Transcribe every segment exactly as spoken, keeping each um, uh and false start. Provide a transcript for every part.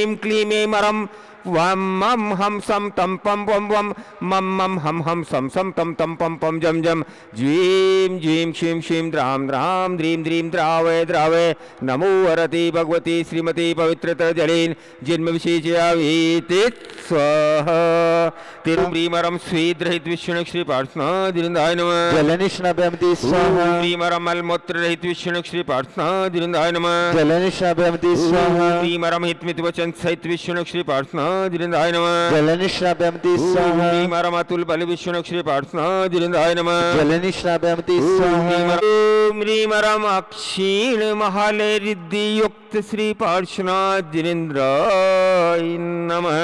श्रीं क्लीं ऐं मरं वम मम हम सम तम पम वम वम मम मम हम हम सम सम तम तम पम पम जम जम ज्वीं ज्वीं क्षीं क्षीं द्रां द्रां द्रीं द्रीं द्रावय द्रावय नमो वरति भगवती श्रीमती पवित्रतर जलेन जन्म विशेषयावीति स्वाहा तिरुम्रीमरम स्वीद्रहित विष्णु श्री प्रार्थना दिनदाय नमः जलनिष्णाभ्यमति स्वाहा श्रीमरम मलमूत्र रहित विष्णु श्री प्रार्थना दिनदाय नमः जलनिष्णाभ्यमति स्वाहा श्रीमरम हितमित वचन सहित विष्णु श्री प्रार्थना दिनदाय नमः जलनिष्णाभ्यमति स्वाहा श्रीमरम अतुल बल विष्णु श्री प्रार्थना दिनदाय नमः जलनिष्णाभ्यमति स्वाहा श्रीमरम अक्षीण महालय रिद्धि युक्त श्री पार्श्वना दिनेन्द्राय नमः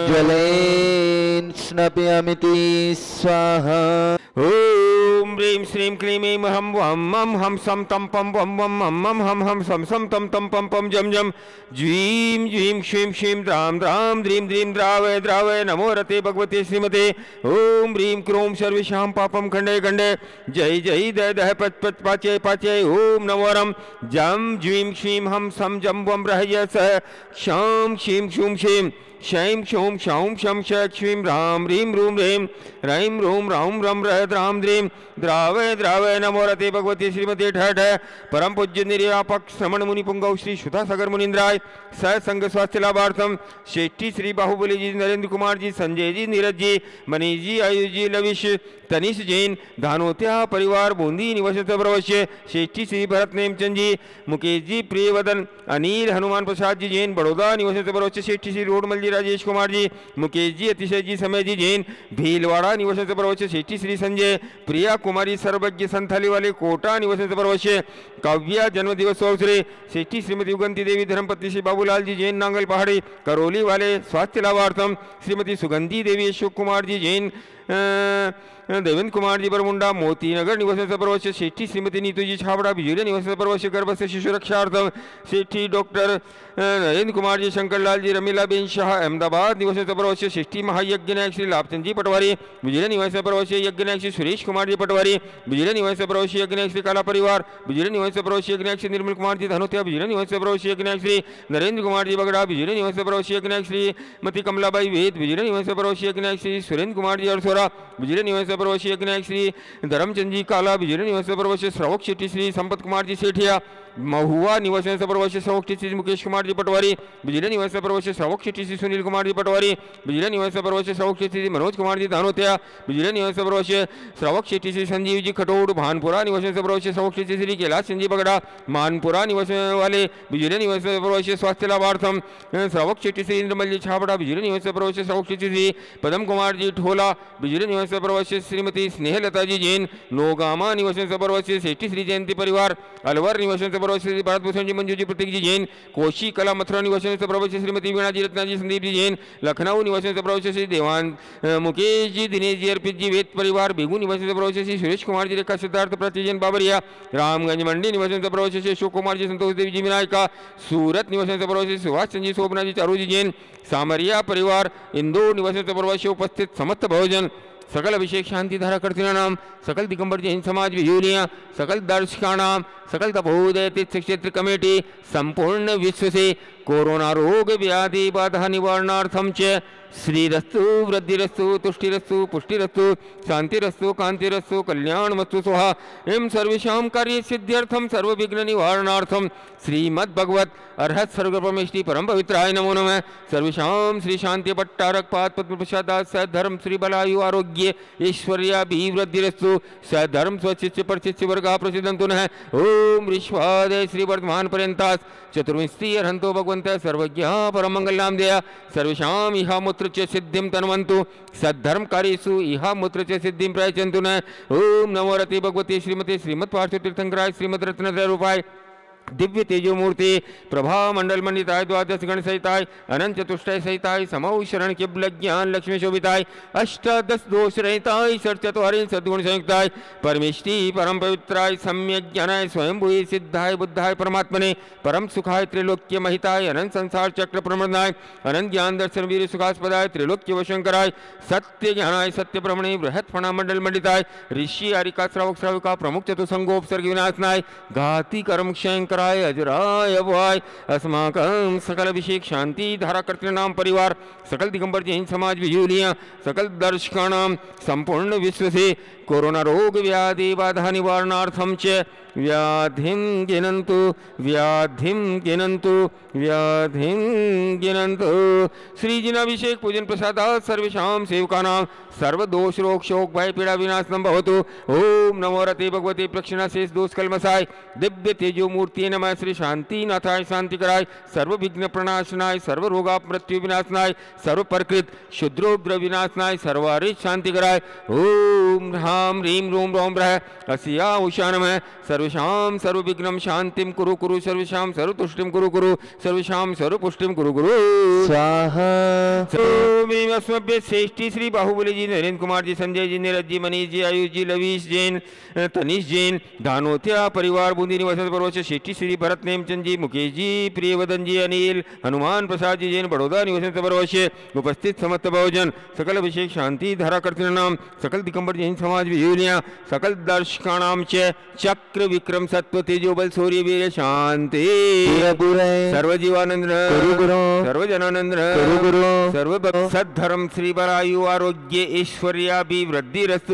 जलेन स्नापयामिति स्वाहा ओम ह्रीं श्रीं क्लीं ऐं हम वम मम हम सम तम पम वम वम मम मम हम हम सम सम तम तम पम पम जम जम ज्वीं ज्वीं क्षीं क्षीं द्रां द्रां द्रीं द्रीं द्रावय द्रावय नमो रते भगवते श्रीमते ओम ह्रीं क्रों सर्वेषां पापं खंडे खंडे जय जय दय दह पच पच पाचय पाचय ओम नमोरम जम ज्वीं क्षीं हम सम जम वम रहय स क्षां क्षीं क्षूं क्षीं शैं क्षौं क्षौं शं श क्षीं ह्रां ह्रीं रूं ह्रीं रैं रूं रौं रं रह द्रां द्रीं द्रावय द्रावय नमो रते भगवती श्रीमते ठ ठ परम पूज्य निर्यापक श्रमण मुनि पुंगव श्री सुधा सागर मुनिंद्राय सह संग स्वास्थ्य लाभार्थम शेट्टी श्री बाहुबली जी नरेंद्र कुमार जी संजय जी नीरज जी मनीष जी आयुष जी लविश तनिष जैन धानोत्या परिवार बूंदी निवास प्रवश्य शेट्टी श्री भरत नेमचंद जी मुकेश जी प्रियवदन अनिल हनुमान प्रसाद जी जैन बड़ौदा निवास प्रवश्य शेट्टी श्री रोडमल जी राजेश कुमार जी मुकेश जी अतिशय जी समय जी जैन भीलवाड़ा निवास प्रवश्य शेट्टी श्री संजय प्रिया कुमारी सर्वज्ञ संथाली वाले कोटा निवास प्रवश्य काव्या जन्म दिवस अवसरे शेट्टी श्रीमती उगंती देवी धर्मपत्नी श्री बाबूलाल जी जैन नांगल पहाड़ी करौली वाले स्वास्थ्य लाभार्थम श्रीमती सुगंधी देवी अशोक कुमार जी जैन देवेंद्र कुमार जी बरमुंडा मोती नगर निवास प्रवश्य शेट्टी श्रीमती नीतू जी छाबड़ा बिजुलिया निवास प्रवश्य गर्भस्थ शिशु रक्षार्थम शेट्टी डॉक्टर नरेंद्र कुमार जी शंकरलाल जी रमीला बेन शाह अहमदाबाद निवास प्रवश्य शेट्टी महायज्ञ नायक श्री लाभचंद जी पटवारी बिजुलिया निवास प्रवश्य यज्ञ नायक श्री सुरेश कुमार जी पटवारी बिजुलिया निवास प्रवश्य यज्ञ नायक श्री काला परिवार बिजुलिया निवास प्रवश्य यज्ञ नायक श्री निर्मल कुमार जी धनोतिया बिजुलिया निवास प्रवश्य यज्ञ नायक श्री नरेंद्र कुमार जी बगड़ा बिजुलिया निवास प्रवश्य यज्ञ नायक श्री मती कमलाबाई वेद बिजुलिया निवास प्रवश्य यज्ञ नायक श्री सुरेंद्र कुमार जी अरसोरा बिजुलिया निवास प्रवश्य यज्ञ नायक श्री धर्मचंद जी काला बिजुलिया निवास प्रवश्य श्रवक शेट्टी श्री संपत कुमार जी सेठिया महुआ निवास प्रवश्य श्रवक शेट्टी श्री मुकेश कुमार जी पटवारी बिजुलिया निवास प्रवश्य श्रवक शेट्टी श्री सुनील कुमार जी पटवारी बिजुलिया निवास प्रवश्य श्रवक शेट्टी श्री मनोज कुमार जी धानोत्या बिजुलिया निवास प्रवश्य श्रवक शेट्टी श्री संजीव जी खटोड़ भानपुरा निवास प्रवश्य श्रवक शेट्टी श्री कैलाश सिंह जी बगड़ा मानपुरा निवास वाले बिजुलिया निवास प्रवश्य स्वास्थ्य लाभार्थम श्रवक शेट्टी श्री इंद्रमल जी छाबड़ा बिजुलिया निवास प्रवश्य श्रवक शेट्टी श्री पदम कुमार जी ठोला बिजुलिया निवास प्रवश्य श्रीमती स्नेहलता जी जैन नोगामा निवास प्रवश्य शेट्टी श्री जयंती परिवार अलवर निवास प्रवश्य श्री भारत भूषण जी मंजू जी प्रतीक जी जैन कोशी कला मथुरा निवास प्रवश्य श्रीमती वीणा जी रत्ना जी संदीप जी जैन लखनऊ निवास प्रवश्य श्री देवान मुकेश जी दिनेश जी अर्पित जी वेद परिवार बेगू निवास प्रवश्य श्री सुरेश कुमार जी रेखा सिद्धार्थ प्रतिजन बाबरिया रामगंज मंडी निवास प्रवश्य श्री अशोक कुमार जी संतोष देवी जी विनायका सूरत निवास प्रवश्य सुभाष चंद जी शोभना जी चारू जी जैन सामरिया परिवार इंदौर निवास प्रवश्य उपस्थित समस्त बहुजन सकल अभिषेक शांति धारा कर्तिनाम सकल दिगंबर जैन समाज विजूलियाँ सकल दर्शकानाम सकल तपोदय तीर्थ क्षेत्र कमेटी संपूर्ण विश्व से कोरोना रोग व्याधि बाधा निवारणार्थम च श्रीरस्तु वृद्धिरस्तु तुष्टिरस्तु पुष्टिरस्तु शांतिरस्तु कांतिरस्तु कल्याणमस्तु स्वाहा एवं सर्वेषां कार्य सिद्ध्यर्थम सर्व विघ्न निवारणार्थम श्रीमद् भगवत अर्हत सर्व परमेष्टि परम पवित्राय नमो नमः सर्वेषां श्री शांति पट्टारक पाद पद्म प्रसादात् सद्धर्म श्री बलायु आरोग्य ऐश्वर्याभिवृद्धिरस्तु सद्धर्म स्वशिष्य परशिष्य वर्गः प्रसिद्धन्तु नः ओम ऋष्वादय श्री वर्धमान पर्यन्तात् चतुर्विंशति अर्हन्तो भगवन्तः सर्वज्ञः परमंगलां देया सर्वेषां इह मूत्र च सिद्धिं तन्वन्तु सद्धर्मकारीषु इह मूत्र च सिद्धिं प्रयच्छन्तु न ओम नमो रते भगवते श्रीमते श्रीमत् पार्श्व तीर्थंकराय श्रीमद् रत्नत्रय रूपाय दिव्य तेजो मूर्ति प्रभा मंडल मंडिताय द्वादश गण सहिताय अनंत चतुष्टय सहिताय समौ शरण केवल ज्ञान लक्ष्मी शोभिताय अष्टादश दोष रहिताय षट्चत्वारि सद्गुण संयुक्ताय परमेष्टि परम पवित्राय सम्यक ज्ञानाय स्वयंभूय सिद्धाय बुद्धाय परमात्मने परम सुखाय त्रिलोक्य महिताय अनंत संसार चक्र प्रमदाय अनंत ज्ञान दर्शन वीर सुखास्पदाय त्रिलोक्य वशंकराय सत्य ज्ञानाय सत्य ब्रह्मणे बृहत् फणा मंडल मंडिताय ऋषि आरिका श्रावक श्राविका प्रमुख चतुसंगोपसर्ग विनाशनाय घाति कर्म क्षयंकर शंकराय अजराय भवाय अस्माकं सकल अभिषेक शांति धारा कर्तृनाम परिवार सकल दिगंबर जैन समाज विजूलियाँ सकल दर्शकानां संपूर्ण विश्व से कोरोना रोग व्याधि बाधा निवारणार्थम च व्याधिं गिनन्तु व्याधिं गिनन्तु व्याधिं गिनन्तु। श्री जिनाभिषेक पूजन प्रसादात् सर्वेषां सेवकानां सर्वदोष रोग शोक भय पीड़ा विनाशनम भवतु। ओम नमो रते भगवते प्रक्षिणा शेष दोष कलमसाय दिव्य तेजो मूर्ति नमः श्री शांति नाथाय शांति कराय सर्व विघ्न प्रणाशनाय सर्व रोगा मृत्यु विनाशनाय सर्व प्रकृत शुद्रोग्र विनाशनाय सर्वारिश शांति कराय। ओम ह्रां ह्रीं रूं रौं ब्रह अस्या उषा नमः सर्वेषां सर्व विघ्नं शांतिं कुरु कुरु सर्वेषां सर्व तुष्टिं कुरु कुरु सर्वेषां सर्व पुष्टिं कुरु कुरु स्वाहा। अस्मभ्य श्रेष्ठी श्री बाहुबली जी नरेंद्र कुमार जी संजय जी नीरज जी मनीष जी आयुष जी लवीश जैन तनीश जैन धानोत्या परिवार बूंदी निवासन परवश शेट्टी श्री भरत नेमचंद जी मुकेश जी प्रियवदन जी अनिल हनुमान प्रसाद जी जैन बड़ौदा निवासन परवश उपस्थित समस्त बहुजन सकल अभिषेक शांति धारा कर्तृनाम सकल दिगंबर जैन समाज विजूलियाँ सकल दर्शकाणाम च चक्र विक्रम सत्व तेजो बल सूर्य वीर शांति सर्व जीवानंद सर्व जनानंद सर्व सद्धर्म श्री बलायु आरोग्य ऐश्वर्याभिवृद्धिरस्तु।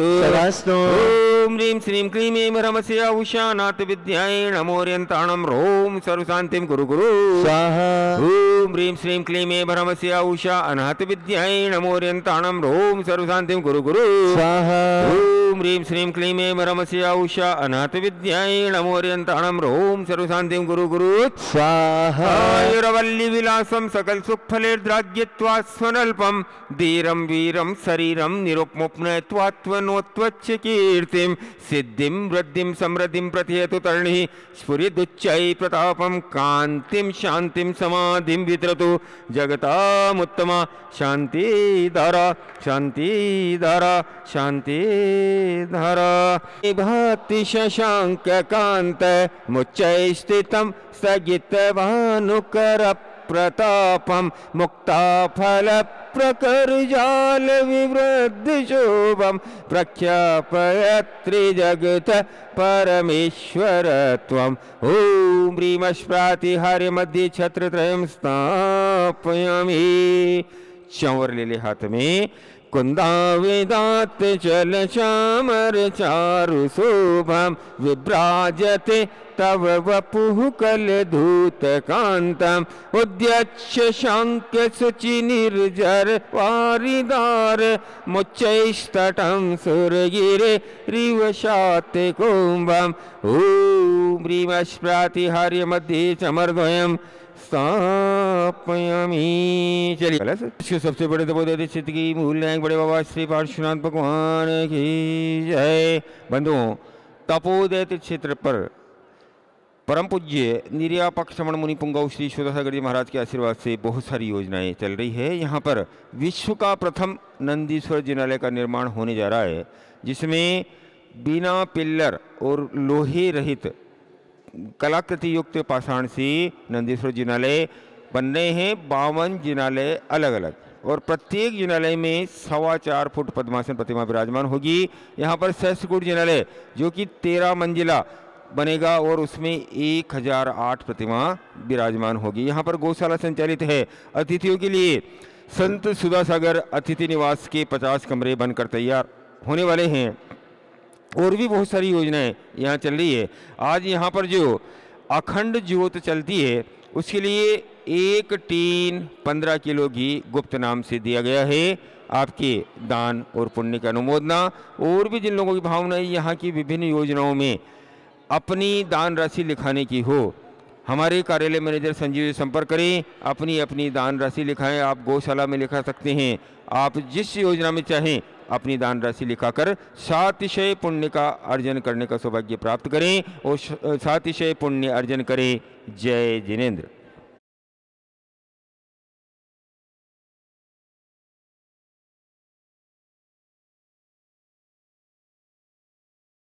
ओम ह्रीं श्रीं क्लीं ऐं ह्रमस्य उषानाथ विद्यायै नमोऽर्यन्ताणं रोम सर्वशान्तिं कुरु कुरु स्वाहा। ओम ह्रीं श्रीं क्लीं ऐं ह्रमस्य उषा अनाथ विद्यायै नमोऽर्यन्ताणं रोम सर्वशान्तिं कुरु कुरु स्वाहा। ओम ह्रीं श्रीं क्लीं ऐं ह्रमस्य उषा अनाथ विद्यायै नमोऽर्यन्ताणं रोम सर्वशान्तिं कुरु कुरु स्वाहा। आयुर्वल्ली विलासं सकल सुखफलेर्द्राग्यत्वा स्वनल्पं धीरं वीरं शरीरं निरुपमुपनयत्वात्मनोत्वच्च कीर्तिं सिद्धिं वृद्धिं समृद्धिं प्रथियतु तरणिः स्फुरिदुच्चै प्रतापं कान्तिं शान्तिं समाधिं वितरतु जगतामुत्तमा शान्तिधारा शान्तिधारा शान्तिधारा। भाति शशांक कांत मुच्चै स्थितं स्थगितभानुकर प्रतापम मुक्ता फल प्रकर जाल विवृद्ध शोभम प्रख्यापयत्रि जगत परमेश्वर त्वम्। ओम ह्रीमस्प्रातिहार्य मध्य छत्र त्रयं स्थापयामि। चंवर ले ले हाथ में कुंदा वेदात चल चामर चारु शोभम विभ्राजते तव वपुः कलधूत कांतम उद्यच्छ शांक्य शुचि निर्जर वारिदार मुच्चैस्तटं सुरगिरे रिवशाते कुंभम। ओम ह्रीमस्प्रातिहार्य मध्ये चमरद्वयम् स्थापयामि। चलिए सबसे बड़े तपोदय चित्त की मूल नायक बड़े बाबा श्री पार्श्वनाथ भगवान की जय। बंधुओं, तपोदय क्षेत्र पर परम पूज्य निर्यापक श्रवण मुनि पुंगव श्री शोधासागर जी महाराज के आशीर्वाद से बहुत सारी योजनाएं चल रही है। यहाँ पर विश्व का प्रथम नंदीश्वर जिनालय का निर्माण होने जा रहा है, जिसमें बिना पिल्लर और लोहे रहित कलाकृति युक्त पाषाण से नंदीश्वर जिनालय बन रहे हैं। बावन जिनालय अलग अलग, और प्रत्येक जिनालय में सवा चार फुट पद्मासन प्रतिमा विराजमान होगी। यहाँ पर सहस्त्रकूट जिनालय जो कि तेरह मंजिला बनेगा और उसमें एक हजार आठ प्रतिमा विराजमान होगी। यहाँ पर गौशाला संचालित है। अतिथियों के लिए संत सुधासागर अतिथि निवास के पचास कमरे बनकर तैयार होने वाले हैं। और भी बहुत सारी योजनाएं यहाँ चल रही है। आज यहाँ पर जो अखंड ज्योत चलती है उसके लिए एक टीन पंद्रह किलो घी गुप्त नाम से दिया गया है। आपके दान और पुण्य की अनुमोदना। और भी जिन लोगों की भावना यहाँ की विभिन्न योजनाओं में अपनी दान राशि लिखाने की हो, हमारे कार्यालय मैनेजर संजीव से संपर्क करें। अपनी अपनी दान राशि लिखाएं। आप गौशाला में लिखा सकते हैं। आप जिस योजना में चाहें अपनी दान राशि लिखाकर सातिशय पुण्य का अर्जन करने का सौभाग्य प्राप्त करें और सातिशय पुण्य अर्जन करें। जय जिनेंद्र।